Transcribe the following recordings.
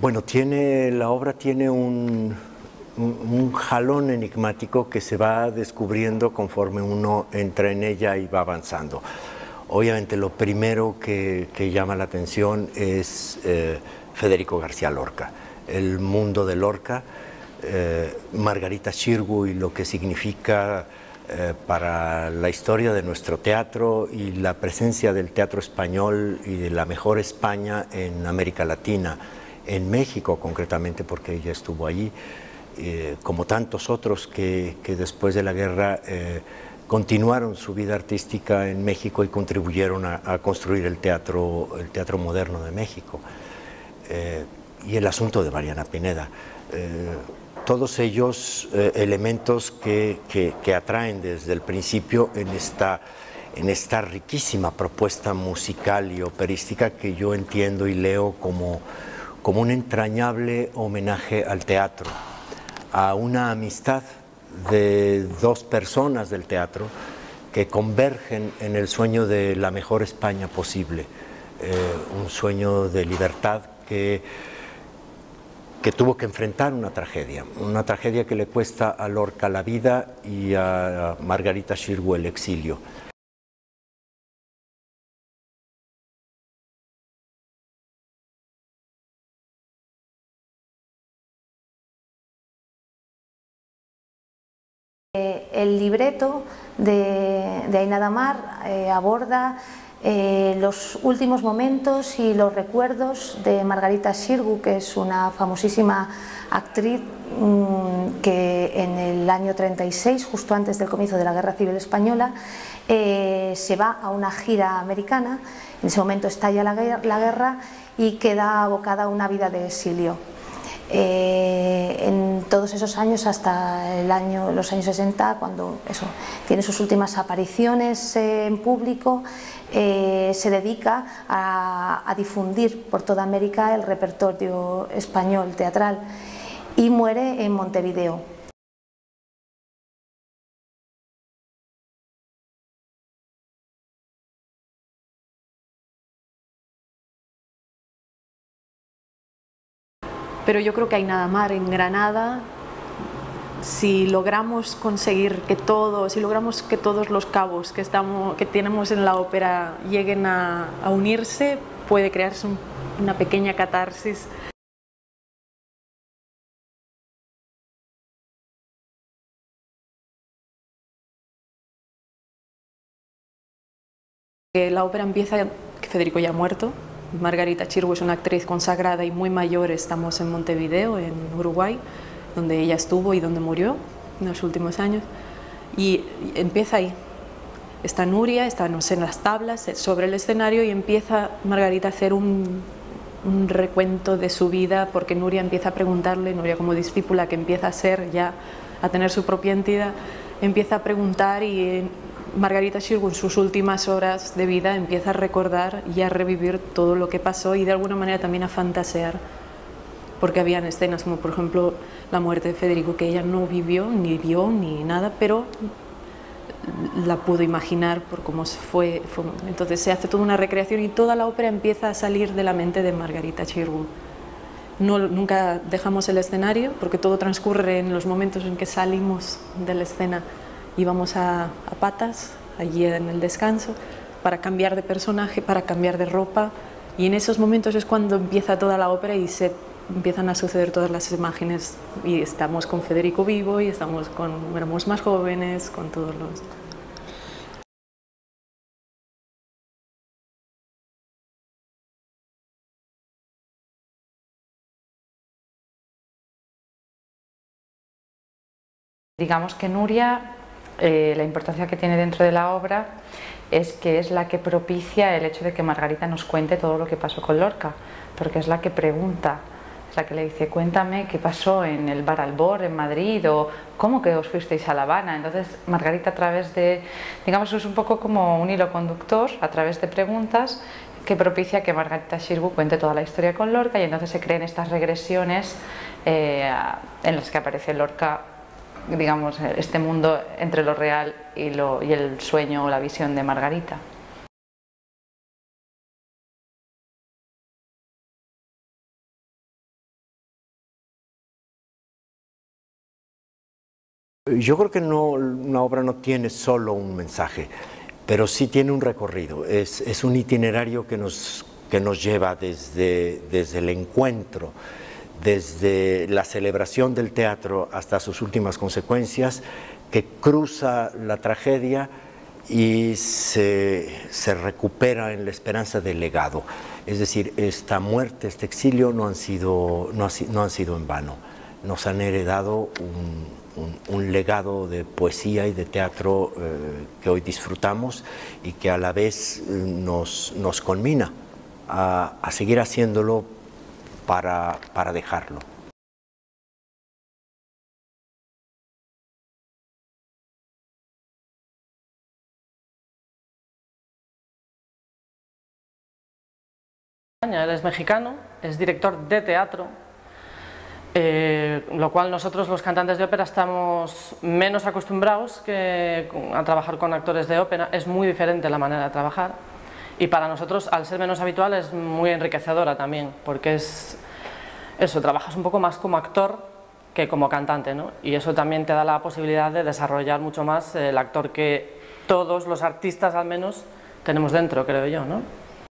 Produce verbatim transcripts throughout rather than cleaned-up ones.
Bueno, tiene, la obra tiene un, un, un jalón enigmático que se va descubriendo conforme uno entra en ella y va avanzando. Obviamente lo primero que, que llama la atención es eh, Federico García Lorca, el mundo de Lorca, eh, Margarita Xirgu y lo que significa eh, para la historia de nuestro teatro y la presencia del teatro español y de la mejor España en América Latina, en México concretamente, porque ella estuvo allí, eh, como tantos otros que, que después de la guerra eh, continuaron su vida artística en México y contribuyeron a, a construir el teatro, el teatro moderno de México. Eh, y el asunto de Mariana Pineda. Eh, todos ellos eh, elementos que, que, que atraen desde el principio en esta, en esta riquísima propuesta musical y operística que yo entiendo y leo como, como un entrañable homenaje al teatro, a una amistad de dos personas del teatro que convergen en el sueño de la mejor España posible, eh, un sueño de libertad que, que tuvo que enfrentar una tragedia, una tragedia que le cuesta a Lorca la vida y a Margarita Xirgu el exilio. El libreto de, de Aina Damar eh, aborda eh, los últimos momentos y los recuerdos de Margarita Xirgu, que es una famosísima actriz mmm, que en el año treinta y seis, justo antes del comienzo de la Guerra Civil Española, eh, se va a una gira americana. En ese momento estalla la guerra, la guerra y queda abocada a una vida de exilio. Eh, en todos esos años, hasta el año, los años sesenta, cuando eso, tiene sus últimas apariciones eh, en público, eh, se dedica a, a difundir por toda América el repertorio español teatral y muere en Montevideo. Pero yo creo que Aina Damar en Granada, si logramos conseguir que todos, si logramos que todos los cabos que, estamos, que tenemos en la ópera lleguen a, a unirse, puede crearse un, una pequeña catarsis. La ópera empieza, que Federico ya ha muerto. Margarita Xirgu es una actriz consagrada y muy mayor. Estamos en Montevideo, en Uruguay, donde ella estuvo y donde murió en los últimos años. Y empieza ahí. Está Nuria, estamos en las tablas, sobre el escenario, y empieza Margarita a hacer un, un recuento de su vida, porque Nuria empieza a preguntarle, Nuria como discípula que empieza a ser ya, a tener su propia entidad, empieza a preguntar, y Margarita Xirgu en sus últimas horas de vida empieza a recordar y a revivir todo lo que pasó, y de alguna manera también a fantasear, porque habían escenas como por ejemplo la muerte de Federico, que ella no vivió, ni vio, ni nada, pero la pudo imaginar por cómo fue, fue. Entonces se hace toda una recreación y toda la ópera empieza a salir de la mente de Margarita Xirgu. No, nunca dejamos el escenario, porque todo transcurre en los momentos en que salimos de la escena y vamos a, a patas, allí en el descanso, para cambiar de personaje, para cambiar de ropa, y en esos momentos es cuando empieza toda la ópera y se empiezan a suceder todas las imágenes, y estamos con Federico vivo, y estamos con, éramos más jóvenes, con todos los... Digamos que Nuria, eh, la importancia que tiene dentro de la obra es que es la que propicia el hecho de que Margarita nos cuente todo lo que pasó con Lorca, porque es la que pregunta, es la que le dice: cuéntame qué pasó en el Bar Albor en Madrid, o cómo que os fuisteis a La Habana. Entonces Margarita, a través de, digamos, es un poco como un hilo conductor, a través de preguntas, que propicia que Margarita Xirgu cuente toda la historia con Lorca, y entonces se creen estas regresiones eh, en las que aparece Lorca, digamos, este mundo entre lo real y, lo, y el sueño o la visión de Margarita. Yo creo que no, una obra no tiene solo un mensaje, pero sí tiene un recorrido, es, es un itinerario que nos, que nos lleva desde, desde el encuentro, desde la celebración del teatro hasta sus últimas consecuencias, que cruza la tragedia y se, se recupera en la esperanza del legado. Es decir, esta muerte, este exilio no han sido, no ha, no han sido en vano, nos han heredado un Un, un legado de poesía y de teatro eh, que hoy disfrutamos y que a la vez eh, nos, nos conmina a, a seguir haciéndolo para, para dejarlo. Él es mexicano, es director de teatro. Eh, lo cual nosotros los cantantes de ópera estamos menos acostumbrados que a trabajar con actores de ópera, es muy diferente la manera de trabajar y para nosotros al ser menos habitual es muy enriquecedora también porque es eso, trabajas un poco más como actor que como cantante, ¿no? Y eso también te da la posibilidad de desarrollar mucho más el actor que todos los artistas al menos tenemos dentro, creo yo, ¿no?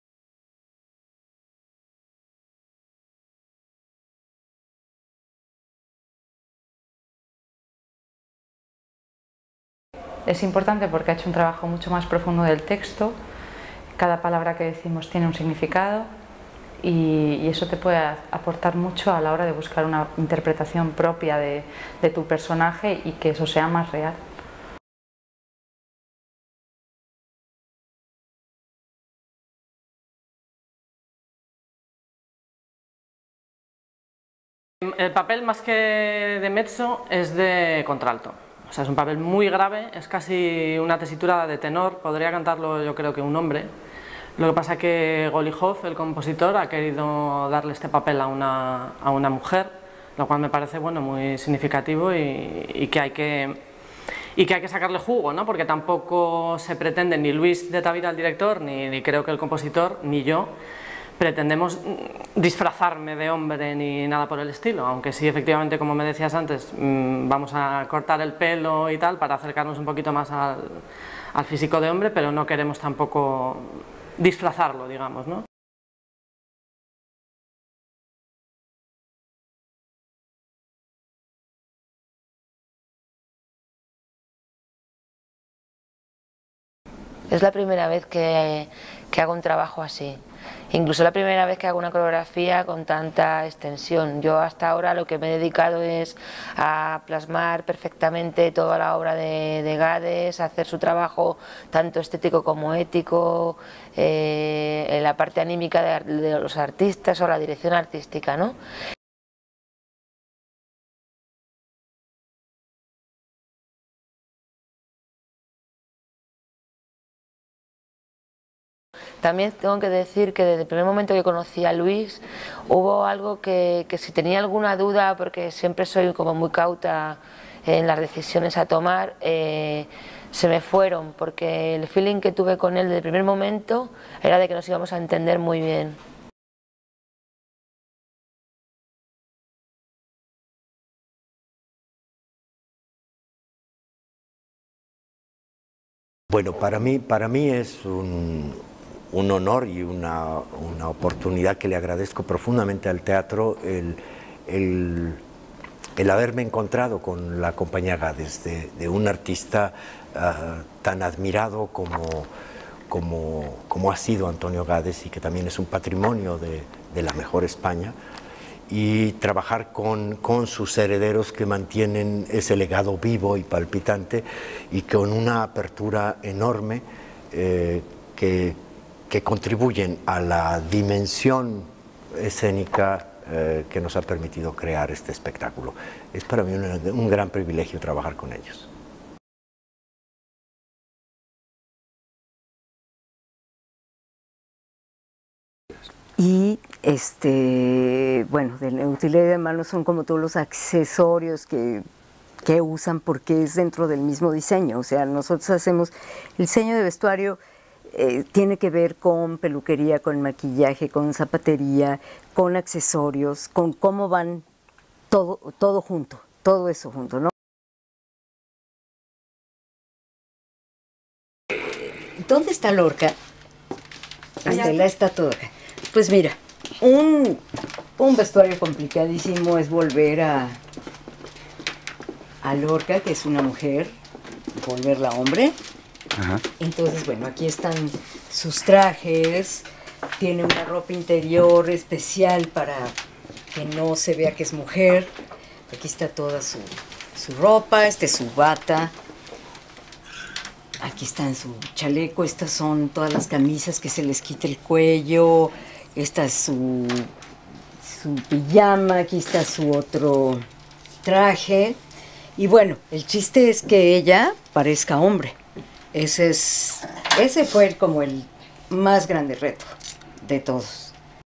Es importante porque ha hecho un trabajo mucho más profundo del texto, cada palabra que decimos tiene un significado y, y eso te puede aportar mucho a la hora de buscar una interpretación propia de, de tu personaje y que eso sea más real. El papel más que de mezzo es de contralto. O sea, es un papel muy grave, es casi una tesitura de tenor, podría cantarlo yo creo que un hombre. Lo que pasa es que Golijov, el compositor, ha querido darle este papel a una, a una mujer, lo cual me parece bueno, muy significativo y, y, que hay que, y que hay que sacarle jugo, ¿no? Porque tampoco se pretende, ni Luis de Tavira, el director, ni, ni creo que el compositor, ni yo, pretendemos disfrazarme de hombre ni nada por el estilo, aunque sí, efectivamente, como me decías antes, vamos a cortar el pelo y tal para acercarnos un poquito más al, al físico de hombre, pero no queremos tampoco disfrazarlo, digamos, ¿no? Es la primera vez que, que hago un trabajo así. Incluso la primera vez que hago una coreografía con tanta extensión. Yo hasta ahora lo que me he dedicado es a plasmar perfectamente toda la obra de, de Gades, a hacer su trabajo tanto estético como ético, eh, en la parte anímica de, de los artistas o la dirección artística, ¿no? También tengo que decir que desde el primer momento que conocí a Luis hubo algo que, que si tenía alguna duda, porque siempre soy como muy cauta en las decisiones a tomar, eh, se me fueron, porque el feeling que tuve con él desde el primer momento era de que nos íbamos a entender muy bien. Bueno, para mí, para mí es un, un honor y una, una oportunidad que le agradezco profundamente al teatro el, el, el haberme encontrado con la compañía Gades, de, de un artista uh, tan admirado como, como, como ha sido Antonio Gades y que también es un patrimonio de, de la mejor España, y trabajar con, con sus herederos que mantienen ese legado vivo y palpitante y con una apertura enorme eh, que, que contribuyen a la dimensión escénica eh, que nos ha permitido crear este espectáculo. Es para mí un, un gran privilegio trabajar con ellos. Y este, bueno, de la utilidad de mano son como todos los accesorios que, que usan porque es dentro del mismo diseño. O sea, nosotros hacemos el diseño de vestuario, eh, tiene que ver con peluquería, con maquillaje, con zapatería, con accesorios, con cómo van todo, todo junto, todo eso junto, ¿no? está Lorca. Estela está toda. Pues mira, un, un vestuario complicadísimo es volver a, a Lorca, que es una mujer, volverla hombre. Ajá. Entonces, bueno, aquí están sus trajes, tiene una ropa interior especial para que no se vea que es mujer. Aquí está toda su, su ropa, esta es su bata. Aquí está en su chaleco, estas son todas las camisas que se les quita el cuello. Esta es su, su pijama, aquí está su otro traje. Y bueno, el chiste es que ella parezca hombre. Ese, es, ese fue como el más grande reto de todos.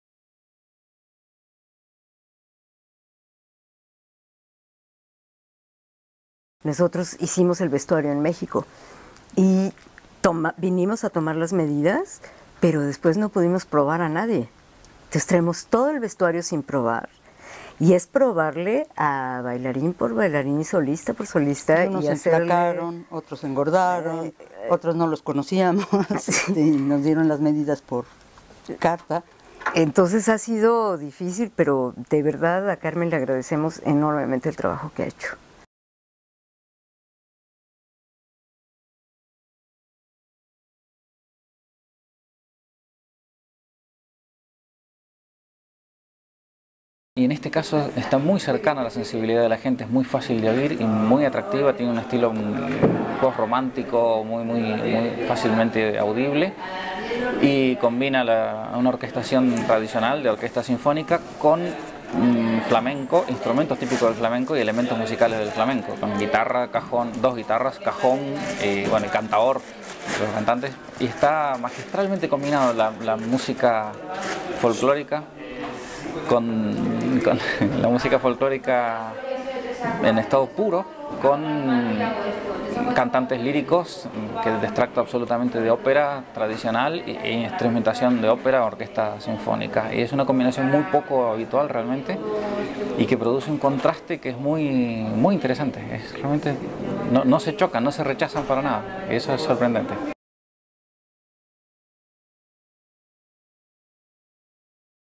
Nosotros hicimos el vestuario en México y toma, vinimos a tomar las medidas, pero después no pudimos probar a nadie. Entonces traemos todo el vestuario sin probar. Y es probarle a bailarín por bailarín y solista por solista. Unos y se hacerle... enflacaron, otros engordaron, Eh, eh, otros no los conocíamos, y nos dieron las medidas por carta. Entonces ha sido difícil, pero de verdad a Carmen le agradecemos enormemente el trabajo que ha hecho. Y en este caso está muy cercana a la sensibilidad de la gente, es muy fácil de oír y muy atractiva, tiene un estilo post-romántico muy, muy, muy fácilmente audible y combina la, una orquestación tradicional de orquesta sinfónica con mmm, flamenco, instrumentos típicos del flamenco y elementos musicales del flamenco, con guitarra, cajón, dos guitarras, cajón y bueno, el cantaor de los cantantes, y está magistralmente combinado la, la música folclórica Con, con la música folclórica en estado puro, con cantantes líricos que de extracto absolutamente de ópera tradicional e instrumentación de ópera, orquesta sinfónica. Y es una combinación muy poco habitual realmente y que produce un contraste que es muy, muy interesante. Es realmente no, no se chocan, no se rechazan para nada. Y eso es sorprendente.